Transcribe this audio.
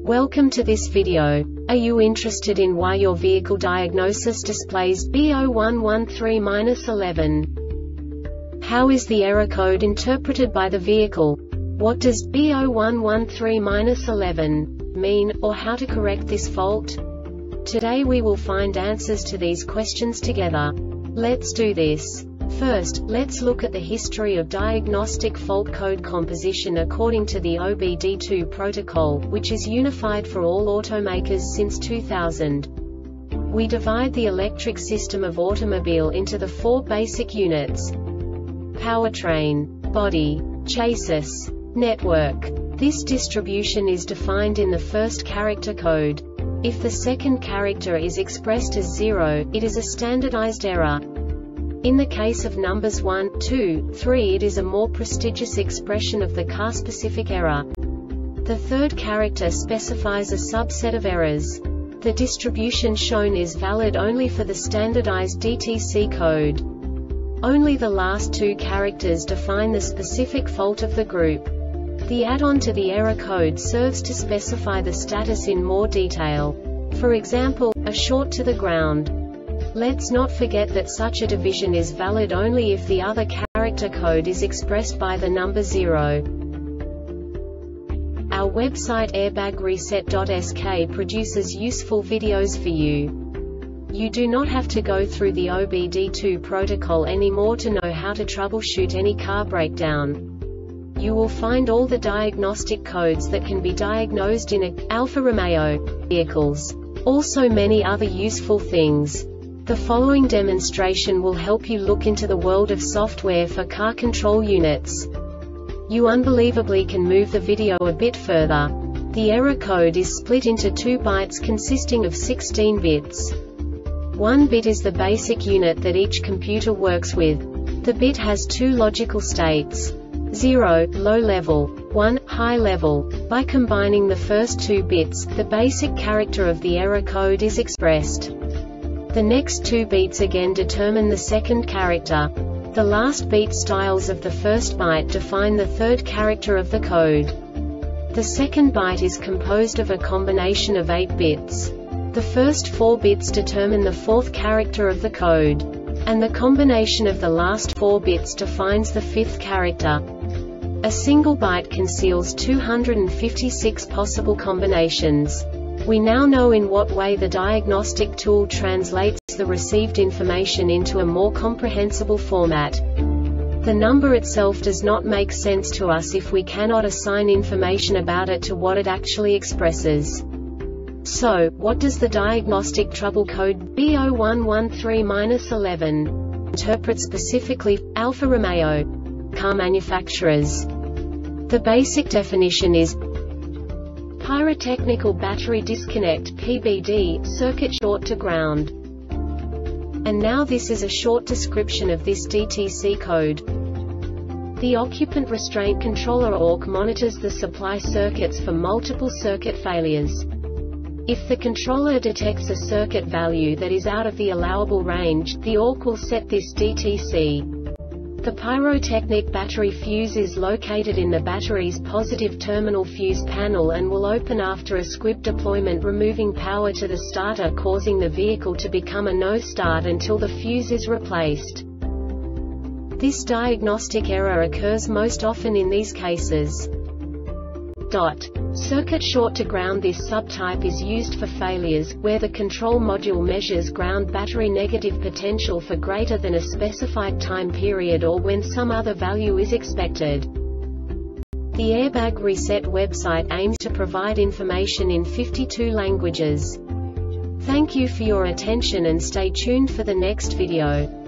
Welcome to this video. Are you interested in why your vehicle diagnosis displays B0113-11? How is the error code interpreted by the vehicle? What does B0113-11 mean, or how to correct this fault? Today we will find answers to these questions together. Let's do this. First, let's look at the history of diagnostic fault code composition according to the OBD2 protocol, which is unified for all automakers since 2000. We divide the electric system of automobile into the four basic units: powertrain, body, chassis, network. This distribution is defined in the first character code. If the second character is expressed as 0, it is a standardized error. In the case of numbers 1, 2, 3, it is a more prestigious expression of the car-specific error. The third character specifies a subset of errors. The distribution shown is valid only for the standardized DTC code. Only the last two characters define the specific fault of the group. The add-on to the error code serves to specify the status in more detail. For example, a short to the ground. Let's not forget that such a division is valid only if the other character code is expressed by the number 0. Our website airbagreset.sk produces useful videos for you. You do not have to go through the OBD2 protocol anymore to know how to troubleshoot any car breakdown. You will find all the diagnostic codes that can be diagnosed in Alfa Romeo vehicles. Also many other useful things. The following demonstration will help you look into the world of software for car control units. You unbelievably can move the video a bit further. The error code is split into 2 bytes consisting of 16 bits. 1 bit is the basic unit that each computer works with. The bit has 2 logical states: 0, low level, 1, high level. By combining the first 2 bits, the basic character of the error code is expressed. The next 2 beats again determine the second character. The last beat styles of the first byte define the third character of the code. The second byte is composed of a combination of 8 bits. The first 4 bits determine the fourth character of the code. And the combination of the last 4 bits defines the fifth character. A single byte conceals 256 possible combinations. We now know in what way the diagnostic tool translates the received information into a more comprehensible format. The number itself does not make sense to us if we cannot assign information about it to what it actually expresses. So, what does the diagnostic trouble code B0113-11 interpret specifically for Alfa Romeo car manufacturers? The basic definition is pyrotechnical battery disconnect (PBD) circuit short to ground. And now this is a short description of this DTC code. The occupant restraint controller ORC monitors the supply circuits for multiple circuit failures. If the controller detects a circuit value that is out of the allowable range, the ORC will set this DTC. The pyrotechnic battery fuse is located in the battery's positive terminal fuse panel and will open after a squib deployment, removing power to the starter, causing the vehicle to become a no-start until the fuse is replaced. This diagnostic error occurs most often in these cases. Circuit short to ground. This subtype is used for failures where the control module measures ground battery negative potential for greater than a specified time period or when some other value is expected. The Airbag Reset website aims to provide information in 52 languages. Thank you for your attention and stay tuned for the next video.